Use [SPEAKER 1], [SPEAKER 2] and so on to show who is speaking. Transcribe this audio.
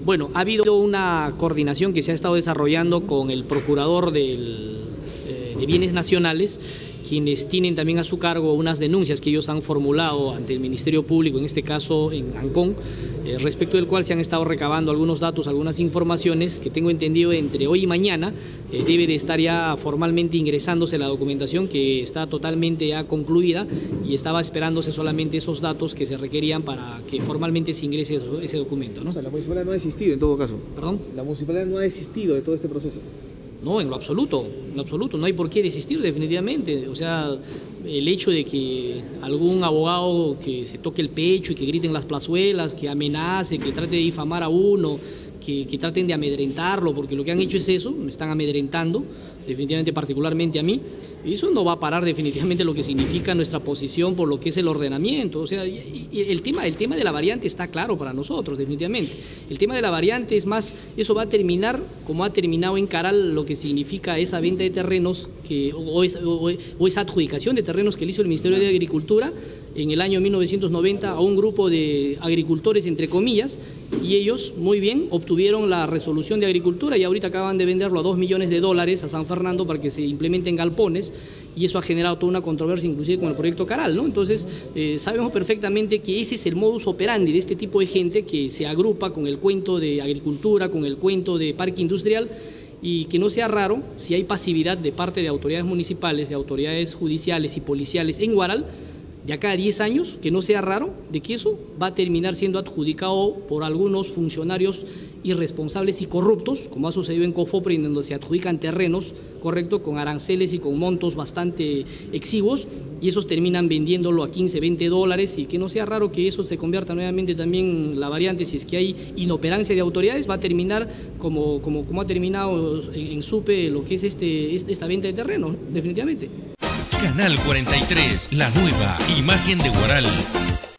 [SPEAKER 1] Bueno, ha habido una coordinación que se ha estado desarrollando con el procurador de Bienes Nacionales, quienes tienen también a su cargo unas denuncias que ellos han formulado ante el Ministerio Público, en este caso en Ancón, respecto del cual se han estado recabando algunos datos, algunas informaciones que tengo entendido entre hoy y mañana debe de estar ya formalmente ingresándose la documentación, que está totalmente ya concluida, y estaba esperándose solamente esos datos que se requerían para que formalmente se ingrese ese documento, ¿no?
[SPEAKER 2] O sea, la municipalidad no ha desistido en todo caso.
[SPEAKER 1] ¿Perdón?
[SPEAKER 2] La municipalidad no ha desistido de todo este proceso.
[SPEAKER 1] No, en lo absoluto, no hay por qué desistir definitivamente. O sea, el hecho de que algún abogado que se toque el pecho y que grite en las plazuelas, que amenace, que trate de difamar a uno, que traten de amedrentarlo, porque lo que han hecho es eso, me están amedrentando, definitivamente, particularmente a mí. Y eso no va a parar definitivamente lo que significa nuestra posición por lo que es el ordenamiento. O sea, el tema de la variante está claro para nosotros, definitivamente. El tema de la variante es más, eso va a terminar como ha terminado en Caral lo que significa esa venta de terrenos o esa adjudicación de terrenos que le hizo el Ministerio de Agricultura en el año 1990 a un grupo de agricultores, entre comillas, y ellos muy bien obtuvieron la resolución de agricultura y ahorita acaban de venderlo a $2 millones a San Fernando para que se implementen galpones, y eso ha generado toda una controversia inclusive con el proyecto Caral, ¿no? Entonces sabemos perfectamente que ese es el modus operandi de este tipo de gente que se agrupa con el cuento de agricultura, con el cuento de parque industrial, y que no sea raro si hay pasividad de parte de autoridades municipales, de autoridades judiciales y policiales en Huaral, de acá a 10 años, que no sea raro de que eso va a terminar siendo adjudicado por algunos funcionarios irresponsables y corruptos, como ha sucedido en Cofopri, en donde se adjudican terrenos, correcto, con aranceles y con montos bastante exiguos, y esos terminan vendiéndolo a 15, 20 dólares, y que no sea raro que eso se convierta nuevamente también en la variante. Si es que hay inoperancia de autoridades, va a terminar como ha terminado en Supe lo que es esta venta de terrenos, definitivamente.
[SPEAKER 3] Canal 43, la nueva imagen de Huaral.